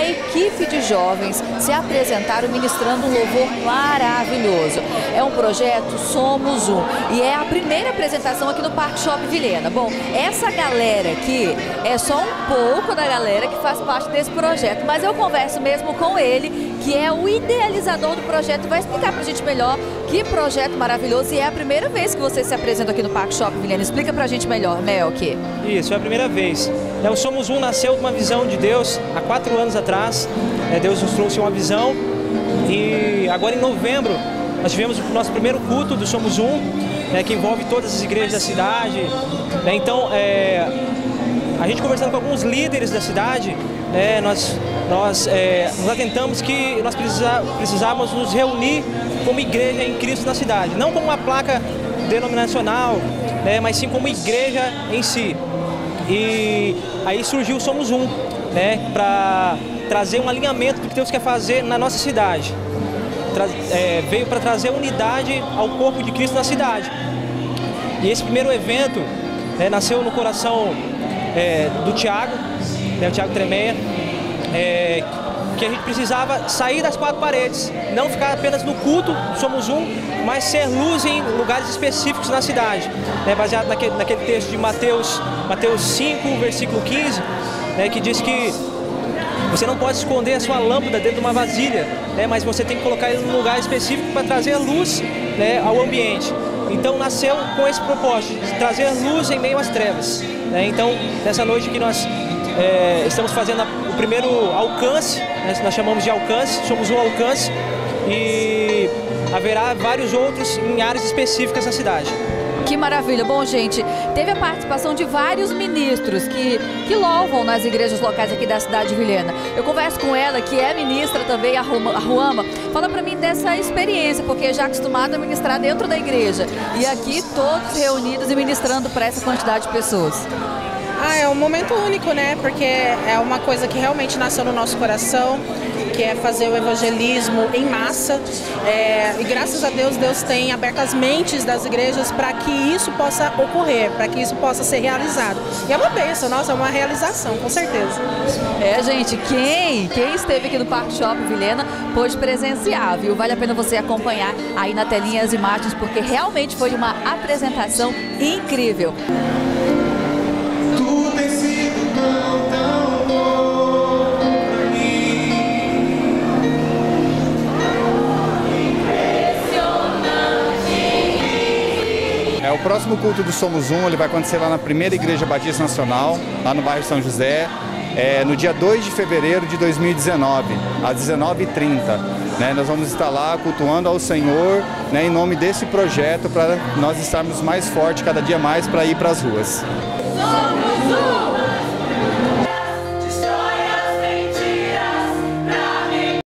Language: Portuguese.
equipe de jovens se apresentaram ministrando um louvor maravilhoso. É um projeto Somos Um e é a primeira apresentação aqui no Parque Shopping Vilhena. Bom, essa galera aqui é só um pouco da galera que faz parte desse projeto, mas eu converso mesmo com ele, que é o idealizador do projeto, e vai explicar pra gente melhor que projeto maravilhoso. E é a primeira vez que você se apresenta aqui no Parque Shopping Vilhena. Explica pra gente melhor, Melk. Isso, é a primeira vez. O Somos Um nasceu de uma visão de Deus há 4 anos atrás. Deus nos trouxe uma visão e agora em novembro nós tivemos o nosso primeiro culto do Somos Um, que envolve todas as igrejas da cidade. Então, a gente conversando com alguns líderes da cidade, nós nos atentamos que nós precisávamos nos reunir como igreja em Cristo na cidade. Não como uma placa denominacional, mas sim como igreja em si. E aí surgiu o Somos Um, para trazer um alinhamento do que Deus quer fazer na nossa cidade. Veio para trazer unidade ao corpo de Cristo na cidade. E esse primeiro evento nasceu no coração do Tiago, o Tiago Tremeia, que a gente precisava sair das 4 paredes, não ficar apenas no culto, Somos Um, mas ser luz em lugares específicos na cidade, baseado naquele texto de Mateus 5, versículo 15, que diz que você não pode esconder a sua lâmpada dentro de uma vasilha, mas você tem que colocar ele num lugar específico para trazer luz ao ambiente. Então nasceu com esse propósito, de trazer luz em meio às trevas. Então, nessa noite que nós estamos fazendo o primeiro alcance, nós chamamos de alcance, Somos Um Alcance, e haverá vários outros em áreas específicas da cidade. Que maravilha! Bom, gente, teve a participação de vários ministros que louvam nas igrejas locais aqui da cidade de Vilhena. Eu converso com ela, que é ministra também, a Ruama. Fala pra mim dessa experiência, porque já acostumada a ministrar dentro da igreja. E aqui todos reunidos e ministrando para essa quantidade de pessoas. É um momento único, porque é uma coisa que realmente nasceu no nosso coração, que é fazer o evangelismo em massa, e graças a Deus, Deus tem aberto as mentes das igrejas para que isso possa ocorrer, para que isso possa ser realizado. E é uma bênção, nossa, é uma realização, com certeza. Gente, quem esteve aqui no Parque Shopping Vilhena pôde presenciar, viu? Vale a pena você acompanhar aí na telinha as imagens, porque realmente foi uma apresentação incrível. O próximo culto do Somos Um, ele vai acontecer lá na primeira Igreja Batista Nacional, lá no bairro São José, no dia 2 de fevereiro de 2019, às 19h30. Nós vamos estar lá cultuando ao Senhor, em nome desse projeto, para nós estarmos mais fortes cada dia mais para ir para as ruas.